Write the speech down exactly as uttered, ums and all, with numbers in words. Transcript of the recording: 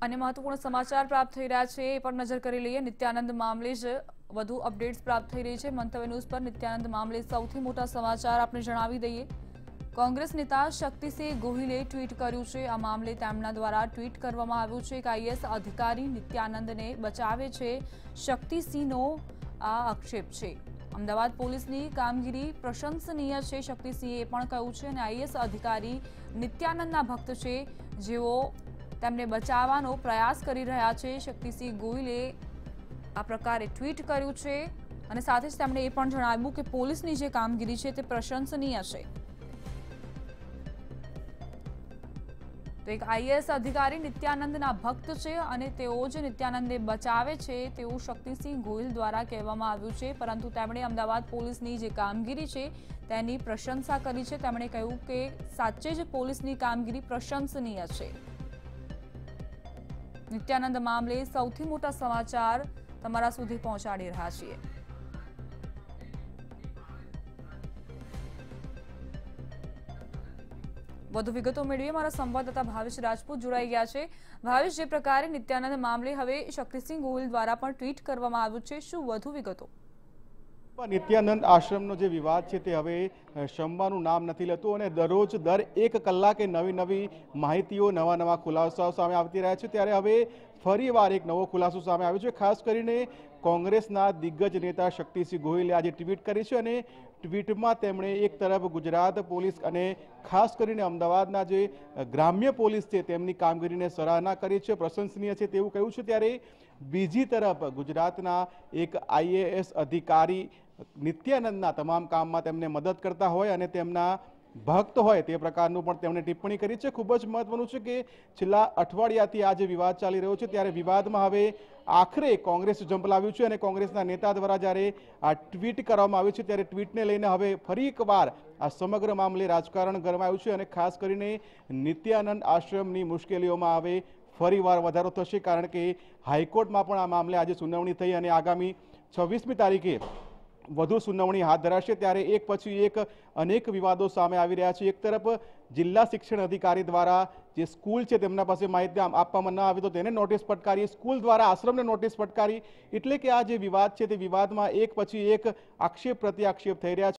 અને મહત્વપૂર્ણ સમાચાર પ્રાપ્ત થઈ રહ્યા છે એ પર નજર કરી લઈએ। નિત્યાનંદ મામલે જ વધુ અપડેટ્સ પ્રાપ્ત થઈ રહી છે। મંતવ્ય ન્યૂઝ પર નિત્યાનંદ મામલે સૌથી મોટા સમાચાર આપણે જણાવી દઈએ। કોંગ્રેસ નેતા શક્તિસિંહ ગોહિલે ટ્વીટ કર્યું છે। આ મામલે તેમના દ્વારા ટ્વીટ કરવામાં આવ્યું છે કે આઈએએસ અધિકારી નિત્યાનંદને બચાવે છે, શક્તિસિંહનો આ આક્ષેપ છે। અમદાવાદ પોલીસની કામગીરી પ્રશંસનીય છે, શક્તિસિંહે પણ કહ્યું છે। અને આઈએએસ અધિકારી નિત્યાનંદના ભક્ત છે, જેઓ તેમને બચાવવાનો પ્રયાસ કરી રહ્યા છે। શક્તિસિંહ ગોહિલે આ પ્રકારે ટ્વીટ કર્યું છે અને સાથે જ તેમણે એ પણ જણાવ્યું કે પોલીસની જે કામગીરી છે તે પ્રશંસનીય છે। તો એક આઈએએસ અધિકારી નિત્યાનંદના ભક્ત છે અને તેઓ જ નિત્યાનંદને બચાવે છે તેવું શક્તિસિંહ ગોહિલ દ્વારા કહેવામાં આવ્યું છે। પરંતુ તેમણે અમદાવાદ પોલીસની જે કામગીરી છે તેની પ્રશંસા કરી છે। તેમણે કહ્યું કે સાચે જ પોલીસની કામગીરી પ્રશંસનીય છે। નિત્યાનંદ મામલે સૌથી મોટા સમાચાર તમારા સુધી પહોંચાડી રહ્યા છીએ। વધુ વિગતો મેળવીએ। મારા સંવાદદાતા ભાવેશ રાજપૂત જોડાઈ ગયા છે। ભાવેશ, જે પ્રકારે નિત્યાનંદ મામલે હવે શક્તિસિંહ ગોહિલ દ્વારા પણ ટ્વીટ કરવામાં આવ્યું છે, શું વધુ વિગતો? નિત્યાનંદ આશ્રમનો જે વિવાદ છે તે હવે શમવાનું નામ નથી લેતું અને દરરોજ દર એક કલાકે નવી નવી માહિતીઓ, નવા નવા ખુલાસાઓ સામે આવતી રહ્યા છે। ત્યારે હવે ફરીવાર એક નવો ખુલાસો સામે આવ્યો છે। ખાસ કરીને કોંગ્રેસના દિગ્ગજ નેતા શક્તિસિંહ ગોહિલે આજે ટ્વીટ કરી છે અને ટ્વીટમાં તેમણે એક તરફ ગુજરાત પોલીસ અને ખાસ કરીને અમદાવાદના જે ગ્રામ્ય પોલીસ છે તેમની કામગીરીને સરાહના કરી છે, પ્રશંસનીય છે તેવું કહ્યું છે। ત્યારે બીજી તરફ ગુજરાતના એક આઈએએસ અધિકારી નિત્યાનંદના તમામ કામમાં તેમને મદદ કરતા હોય અને તેમના ભક્ત હોય તે પ્રકારનું પણ તેમણે ટિપ્પણી કરી છે। ખૂબ જ મહત્વનું છે કે છેલ્લા અઠવાડિયાથી આ જે વિવાદ ચાલી રહ્યો છે ત્યારે વિવાદમાં હવે આખરે કોંગ્રેસ ઝંપલાવ્યું છે અને કોંગ્રેસના નેતા દ્વારા જ્યારે આ ટ્વીટ કરવામાં આવ્યું છે ત્યારે ટ્વીટને લઈને હવે ફરી એકવાર આ સમગ્ર મામલે રાજકારણ ગરમાયું છે અને ખાસ કરીને નિત્યાનંદ આશ્રમની મુશ્કેલીઓમાં હવે ફરીવાર વધારો થશે, કારણ કે હાઈકોર્ટમાં પણ આ મામલે આજે સુનાવણી થઈ અને આગામી છવ્વીસમી તારીખે વધુ સુનાવણી હાથ ધરાશે। ત્યારે એક પછી એક અનેક વિવાદો સામે આવી રહ્યા છે। એક તરફ જિલ્લા શિક્ષણ અધિકારી દ્વારા જે સ્કૂલ છે તેમના પાસે માહિતી આપવામાં ન આવી તો તેને નોટિસ ફટકારી, સ્કૂલ દ્વારા આશ્રમને નોટિસ ફટકારી, એટલે કે આ જે વિવાદ છે તે વિવાદમાં એક પછી એક આક્ષેપ પ્રત્યાક્ષેપ થઈ રહ્યા છે।